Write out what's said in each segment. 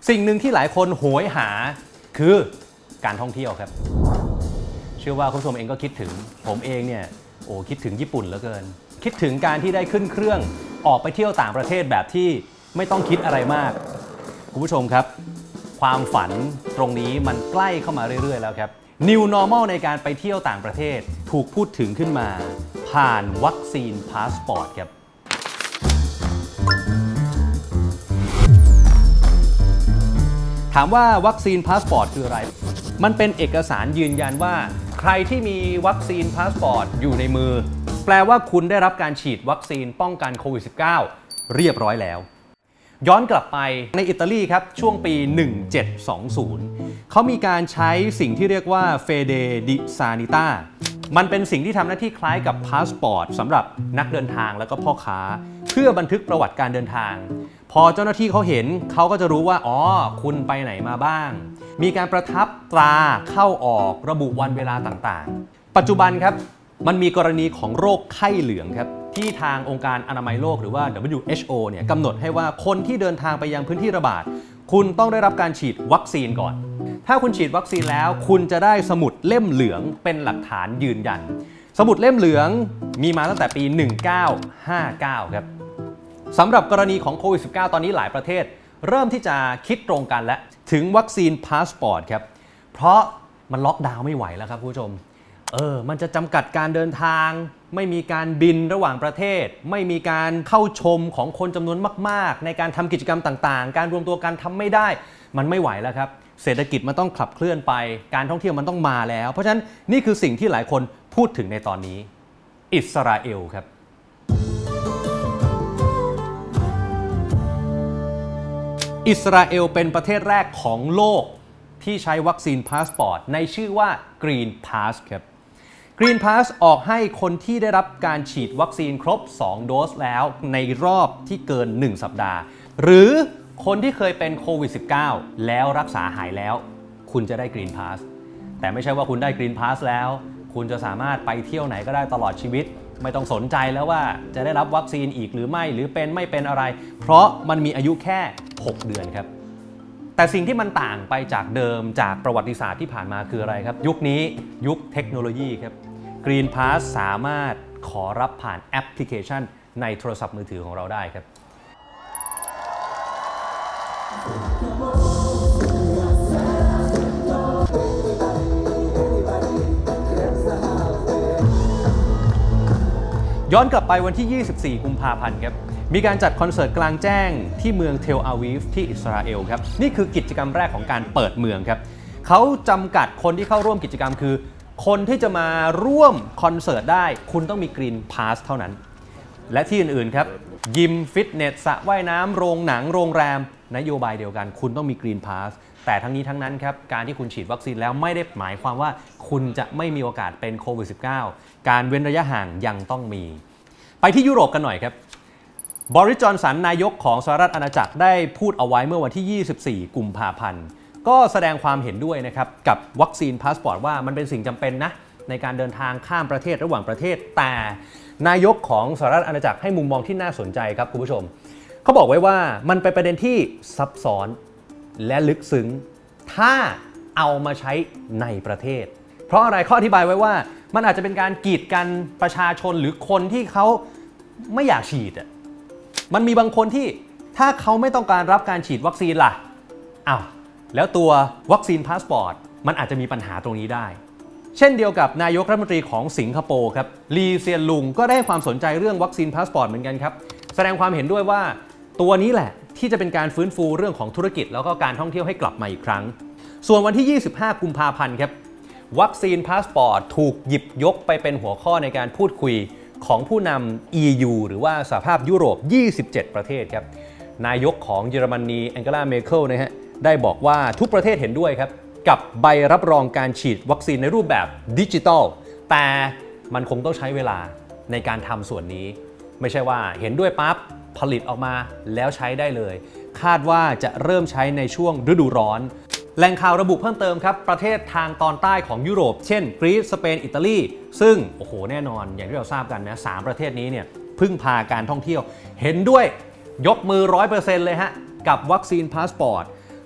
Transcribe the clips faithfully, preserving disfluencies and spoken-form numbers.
สิ่งหนึ่งที่หลายคนโหยหาคือการท่องเที่ยวครับเชื่อว่าคุณผู้ชมเองก็คิดถึงผมเองเนี่ยโอ้คิดถึงญี่ปุ่นเหลือเกินคิดถึงการที่ได้ขึ้นเครื่องออกไปเที่ยวต่างประเทศแบบที่ไม่ต้องคิดอะไรมากคุณผู้ชมครับความฝันตรงนี้มันใกล้เข้ามาเรื่อยๆแล้วครับ New Normal ในการไปเที่ยวต่างประเทศถูกพูดถึงขึ้นมาผ่านวัคซีนพาสปอร์ตครับถามว่าวัคซีนพาสปอร์ตคืออะไรมันเป็นเอกสารยืนยันว่าใครที่มีวัคซีนพาสปอร์ตอยู่ในมือแปลว่าคุณได้รับการฉีดวัคซีนป้องกันโควิด สิบเก้า เรียบร้อยแล้วย้อนกลับไปในอิตาลีครับช่วงปีหนึ่งเจ็ดสองศูนย์เขามีการใช้สิ่งที่เรียกว่า Fede di Sanità มันเป็นสิ่งที่ทำหน้าที่คล้ายกับพาสปอร์ตสำหรับนักเดินทางและก็พ่อค้าเพื่อบันทึกประวัติการเดินทางพอเจ้าหน้าที่เขาเห็นเขาก็จะรู้ว่าอ๋อคุณไปไหนมาบ้างมีการประทับตราเข้าออกระบุวันเวลาต่างๆปัจจุบันครับมันมีกรณีของโรคไข้เหลืองครับที่ทางองค์การอนามัยโลกหรือว่า ดับเบิลยู เอช โอ เนี่ยกำหนดให้ว่าคนที่เดินทางไปยังพื้นที่ระบาดคุณต้องได้รับการฉีดวัคซีนก่อนถ้าคุณฉีดวัคซีนแล้วคุณจะได้สมุดเล่มเหลืองเป็นหลักฐานยืนยันสมุดเล่มเหลืองมีมาตั้งแต่ปีหนึ่งเก้าห้าเก้าครับสำหรับกรณีของโควิด สิบเก้า ตอนนี้หลายประเทศเริ่มที่จะคิดตรงกันและถึงวัคซีนพาสปอร์ตครับเพราะมันล็อกดาวน์ไม่ไหวแล้วครับคุณผู้ชมเออมันจะจำกัดการเดินทางไม่มีการบินระหว่างประเทศไม่มีการเข้าชมของคนจำนวนมากๆในการทำกิจกรรมต่างๆการรวมตัวกันทำไม่ได้มันไม่ไหวแล้วครับเศรษฐกิจมันต้องขับเคลื่อนไปการท่องเที่ยวมันต้องมาแล้วเพราะฉะนั้นนี่คือสิ่งที่หลายคนพูดถึงในตอนนี้อิสราเอลครับอิสราเอลเป็นประเทศแรกของโลกที่ใช้วัคซีนพาสปอร์ตในชื่อว่า Green Pass ครับ Green Pass ออกให้คนที่ได้รับการฉีดวัคซีนครบสองโดสแล้วในรอบที่เกินหนึ่งสัปดาห์หรือคนที่เคยเป็นโควิด สิบเก้า แล้วรักษาหายแล้วคุณจะได้ Green Pass แต่ไม่ใช่ว่าคุณได้ Green Pass แล้วคุณจะสามารถไปเที่ยวไหนก็ได้ตลอดชีวิตไม่ต้องสนใจแล้วว่าจะได้รับวัคซีนอีกหรือไม่หรือเป็นไม่เป็นอะไรเพราะมันมีอายุแค่หกเดือนครับแต่สิ่งที่มันต่างไปจากเดิมจากประวัติศาสตร์ที่ผ่านมาคืออะไรครับยุคนี้ยุคเทคโนโลยีครับ Green Pass สามารถขอรับผ่านแอปพลิเคชันในโทรศัพท์มือถือของเราได้ครับย้อนกลับไปวันที่ยี่สิบสี่กุมภาพันธ์ครับมีการจัดคอนเสิร์ตกลางแจ้งที่เมืองเทลอาวีฟที่อิสราเอลครับนี่คือกิจกรรมแรกของการเปิดเมืองครับเขาจำกัดคนที่เข้าร่วมกิจกรรมคือคนที่จะมาร่วมคอนเสิร์ตได้คุณต้องมีกรีนพาสเท่านั้นและที่อื่นๆครับยิมฟิตเนสสระว่ายน้ำโรงหนังโรงแรมนโยบายเดียวกันคุณต้องมีกรีนพาสแต่ทั้งนี้ทั้งนั้นครับการที่คุณฉีดวัคซีนแล้วไม่ได้หมายความว่าคุณจะไม่มีโอกาสเป็นโควิด สิบเก้า การเว้นระยะห่างยังต้องมีไปที่ยุโรปกันหน่อยครับบริส จอนสันนายกของสหรัฐอาณาจักรได้พูดเอาไว้เมื่อวันที่ยี่สิบสี่กุมภาพันธ์ก็แสดงความเห็นด้วยนะครับกับวัคซีนพาสปอร์ตว่ามันเป็นสิ่งจำเป็นนะในการเดินทางข้ามประเทศระหว่างประเทศแต่นายกของสหรัฐอาณาจักรให้มุมมองที่น่าสนใจครับคุณผู้ชมเขาบอกไว้ว่ามันเป็นประเด็นที่ซับซ้อนและลึกซึ้งถ้าเอามาใช้ในประเทศเพราะอะไรข้ออธิบายไว้ว่ามันอาจจะเป็นการกีดกันประชาชนหรือคนที่เขาไม่อยากฉีดอ่ะมันมีบางคนที่ถ้าเขาไม่ต้องการรับการฉีดวัคซีนล่ะอ้าวแล้วตัววัคซีนพาสปอร์ตมันอาจจะมีปัญหาตรงนี้ได้เช่นเดียวกับนายกรัฐมนตรีของสิงคโปร์ครับลีเซียนลุงก็ได้ความสนใจเรื่องวัคซีนพาสปอร์ตเหมือนกันครับแสดงความเห็นด้วยว่าตัวนี้แหละที่จะเป็นการฟื้นฟูเรื่องของธุรกิจแล้วก็การท่องเที่ยวให้กลับมาอีกครั้งส่วนวันที่ยี่สิบห้ากุมภาพันธ์ครับวัคซีนพาสปอร์ตถูกหยิบยกไปเป็นหัวข้อในการพูดคุยของผู้นำ อี ยู หรือว่าสหภาพยุโรปยี่สิบเจ็ดประเทศครับนายกของเยอรมนีแองเกลา เมเคิลนะฮะได้บอกว่าทุกประเทศเห็นด้วยครับกับใบรับรองการฉีดวัคซีนในรูปแบบดิจิทัลแต่มันคงต้องใช้เวลาในการทำส่วนนี้ไม่ใช่ว่าเห็นด้วยปั๊บผลิตออกมาแล้วใช้ได้เลยคาดว่าจะเริ่มใช้ในช่วงฤดูร้อนแหล่งข่าวระบุเพิ่มเติมครับประเทศทางตอนใต้ของยุโรปเช่นกรีซสเปนอิตาลีซึ่งโอ้โหแน่นอนอย่างที่เราทราบกันนะสามประเทศนี้เนี่ยพึ่งพาการท่องเที่ยวเห็นด้วยยกมือ ร้อยเปอร์เซ็นต์ เลยฮะกับวัคซีนพาสปอร์ต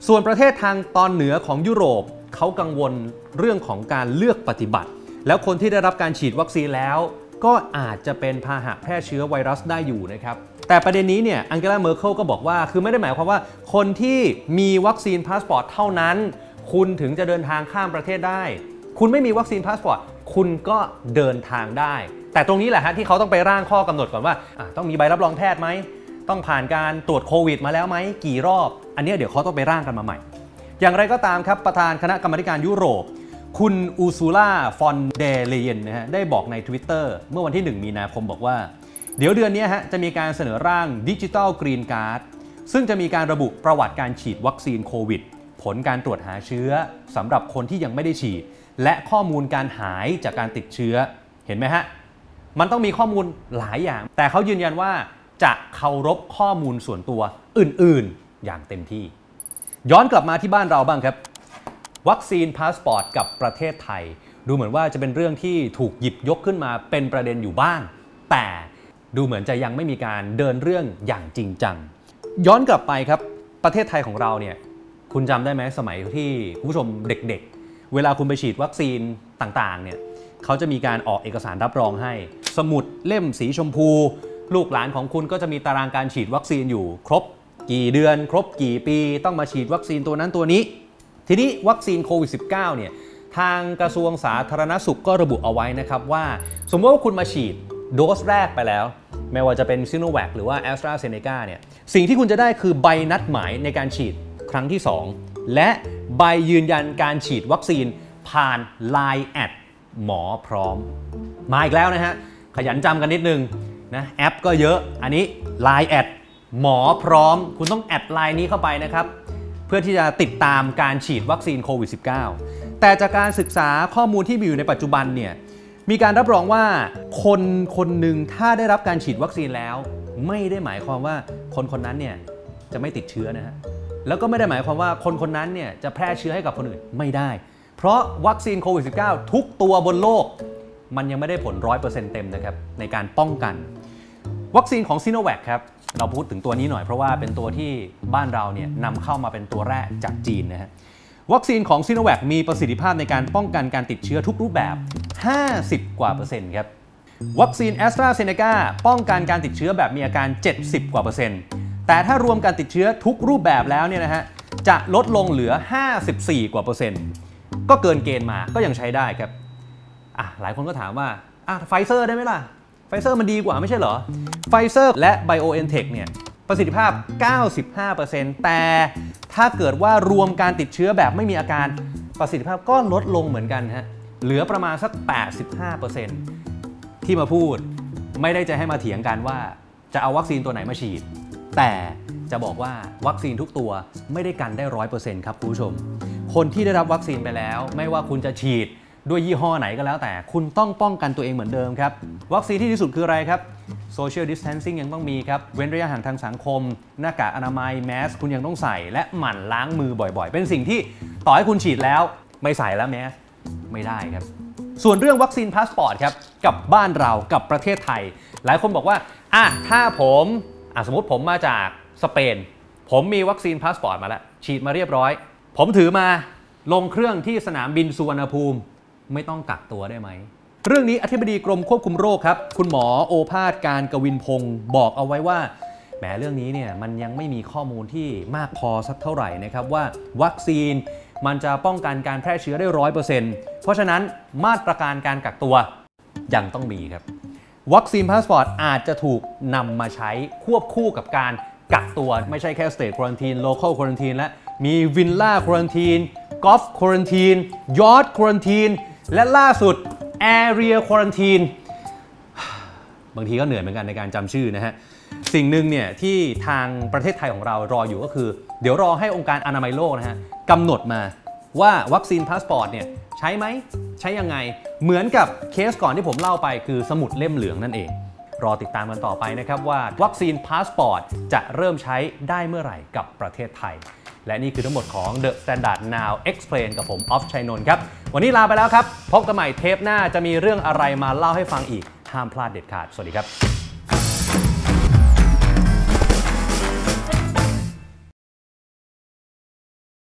ส่วนประเทศทางตอนเหนือของยุโรปเขากังวลเรื่องของการเลือกปฏิบัติแล้วคนที่ได้รับการฉีดวัคซีนแล้วก็อาจจะเป็นพาหะแพร่เชื้อไวรัสได้อยู่นะครับแต่ประเด็นนี้เนี่ยอังเกลา เมอร์เคิลก็บอกว่าคือไม่ได้หมายความว่าคนที่มีวัคซีนพาสปอร์ตเท่านั้นคุณถึงจะเดินทางข้ามประเทศได้คุณไม่มีวัคซีนพาสปอร์ตคุณก็เดินทางได้แต่ตรงนี้แหละฮะที่เขาต้องไปร่างข้อกำหนดก่อนว่าต้องมีใบรับรองแพทย์ไหมต้องผ่านการตรวจโควิดมาแล้วไหมกี่รอบอันนี้เดี๋ยวเขาต้องไปร่างกันมาใหม่อย่างไรก็ตามครับประธานคณะกรรมาธิการยุโรปคุณอูซูล่าฟอนเดเลเยนนะฮะได้บอกใน Twitter เมื่อวันที่หนึ่งมีนาคมบอกว่าเดี๋ยวเดือนนี้ฮะจะมีการเสนอร่างดิจิทัลกรีนการ์ดซึ่งจะมีการระบุประวัติการฉีดวัคซีนโควิดผลการตรวจหาเชื้อสำหรับคนที่ยังไม่ได้ฉีดและข้อมูลการหายจากการติดเชื้อเห็นไหมฮะมันต้องมีข้อมูลหลายอย่างแต่เขายืนยันว่าจะเคารพข้อมูลส่วนตัวอื่นๆอย่างเต็มที่ย้อนกลับมาที่บ้านเราบ้างครับวัคซีนพาสปอร์ตกับประเทศไทยดูเหมือนว่าจะเป็นเรื่องที่ถูกหยิบยกขึ้นมาเป็นประเด็นอยู่บ้างแต่ดูเหมือนจะยังไม่มีการเดินเรื่องอย่างจริงจังย้อนกลับไปครับประเทศไทยของเราเนี่ยคุณจำได้ไหมสมัยที่คุณผู้ชมเด็กๆเวลาคุณไปฉีดวัคซีนต่างๆเนี่ยเขาจะมีการออกเอกสารรับรองให้สมุดเล่มสีชมพูลูกหลานของคุณก็จะมีตารางการฉีดวัคซีนอยู่ครบกี่เดือนครบกี่ปีต้องมาฉีดวัคซีนตัวนั้นตัวนี้ทีนี้วัคซีนโควิด สิบเก้า เนี่ยทางกระทรวงสาธารณสุขก็ระบุเอาไว้นะครับว่าสมมติว่าคุณมาฉีดโดสแรกไปแล้วไม่ว่าจะเป็นซิโนแวคหรือว่าแอสตราเซเนกาเนี่ยสิ่งที่คุณจะได้คือใบนัดหมายในการฉีดครั้งที่สองและใบยืนยันการฉีดวัคซีนผ่าน ไลน์ แอดหมอพร้อมมาอีกแล้วนะฮะขยันจำกันนิดนึงนะแอปก็เยอะอันนี้ ไลน์ แอดหมอพร้อมคุณต้องแอดไลน์นี้เข้าไปนะครับเพื่อที่จะติดตามการฉีดวัคซีนโควิด สิบเก้า แต่จากการศึกษาข้อมูลที่มีอยู่ในปัจจุบันเนี่ยมีการรับรองว่าคนคนหนึ่งถ้าได้รับการฉีดวัคซีนแล้วไม่ได้หมายความว่าคนคนนั้นเนี่ยจะไม่ติดเชื้อนะฮะแล้วก็ไม่ได้หมายความว่าคนคนนั้นเนี่ยจะแพร่เชื้อให้กับคนอื่นไม่ได้เพราะวัคซีนโควิด สิบเก้า ทุกตัวบนโลกมันยังไม่ได้ผล ร้อยเปอร์เซ็นต์ เต็มนะครับในการป้องกันวัคซีนของซิโนแวคครับเราพูดถึงตัวนี้หน่อยเพราะว่าเป็นตัวที่บ้านเราเนี่ยนำเข้ามาเป็นตัวแรกจากจีนนะฮะวัคซีนของซิโนแวคมีประสิทธิภาพในการป้องกันการติดเชื้อทุกรูปแบบห้าสิบกว่าเปอร์เซ็นต์ครับวัคซีนแอสตราเซเนกาป้องกันการติดเชื้อแบบมีอาการเจ็ดสิบกว่าเปอร์เซ็นต์แต่ถ้ารวมการติดเชื้อทุกรูปแบบแล้วเนี่ยนะฮะจะลดลงเหลือห้าสิบสี่กว่าเปอร์เซ็นต์ก็เกินเกณฑ์มาก็ยังใช้ได้ครับอ่ะหลายคนก็ถามว่าอ่ะไฟเซอร์ได้ไหมล่ะไฟเซอร์มันดีกว่าไม่ใช่เหรอไฟเซอร์และ ไบโอ เอ็น เทค เนี่ยประสิทธิภาพ เก้าสิบห้าเปอร์เซ็นต์ แต่ถ้าเกิดว่ารวมการติดเชื้อแบบไม่มีอาการประสิทธิภาพก็ลดลงเหมือนกันฮะเหลือประมาณสัก แปดสิบห้าเปอร์เซ็นต์ ที่มาพูดไม่ได้จะให้มาเถียงกันว่าจะเอาวัคซีนตัวไหนมาฉีดแต่จะบอกว่าวัคซีนทุกตัวไม่ได้กันได้ ร้อยเปอร์เซ็นต์ ครับคุณผู้ชมคนที่ได้รับวัคซีนไปแล้วไม่ว่าคุณจะฉีดด้วยยี่ห้อไหนก็แล้วแต่คุณต้องป้องกันตัวเองเหมือนเดิมครับวัคซีนที่ดีที่สุดคืออะไรครับ Social Distancing ยังต้องมีครับเว้นระยะห่างทางสังคมหน้ากากอนามัยแมสคุณยังต้องใส่และหมั่นล้างมือบ่อยๆเป็นสิ่งที่ต่อให้คุณฉีดแล้วไม่ใส่แล้วแมสไม่ได้ครับส่วนเรื่องวัคซีนพาสปอร์ตครับกับบ้านเรากับประเทศไทยหลายคนบอกว่าอ่ะถ้าผมอ่ะสมมติผมมาจากสเปนผมมีวัคซีนพาสปอร์ตมาแล้วฉีดมาเรียบร้อยผมถือมาลงเครื่องที่สนามบินสุวรรณภูมิไม่ต้องกักตัวได้ไหมเรื่องนี้อธิบดีกรมควบคุมโรคครับคุณหมอโอภาสการกวินพงศ์บอกเอาไว้ว่าแหมเรื่องนี้เนี่ยมันยังไม่มีข้อมูลที่มากพอสักเท่าไหร่นะครับว่าวัคซีนมันจะป้องกันการแพร่เชื้อได้ ร้อยเปอร์เซ็นต์ เพราะฉะนั้นมาตรการการกักตัวยังต้องมีครับวัคซีนพาสปอร์ตอาจจะถูกนำมาใช้ควบคู่กับการกักตัวไม่ใช่แค่ State Quarantine Local Quarantine และมีวิลล่า Quarantine Golf Quarantine Yacht Quarantine และล่าสุด Area Quarantine บางทีก็เหนื่อยเหมือนกันในการจำชื่อนะฮะสิ่งหนึ่งเนี่ยที่ทางประเทศไทยของเรารออยู่ก็คือเดี๋ยวรอให้องค์การอนามัยโลกนะฮะกำหนดมาว่าวัคซีนพาสปอร์ตเนี่ยใช้ไหมใช้ยังไงเหมือนกับเคสก่อนที่ผมเล่าไปคือสมุดเล่มเหลืองนั่นเองรอติดตามกันต่อไปนะครับว่าวัคซีนพาสปอร์ตจะเริ่มใช้ได้เมื่อไหร่กับประเทศไทยและนี่คือทั้งหมดของ The Standard Now Explain กับผมออฟชัยนนท์ครับวันนี้ลาไปแล้วครับพบกันใหม่เทปหน้าจะมีเรื่องอะไรมาเล่าให้ฟังอีกห้ามพลาดเด็ดขาดสวัสดีครับ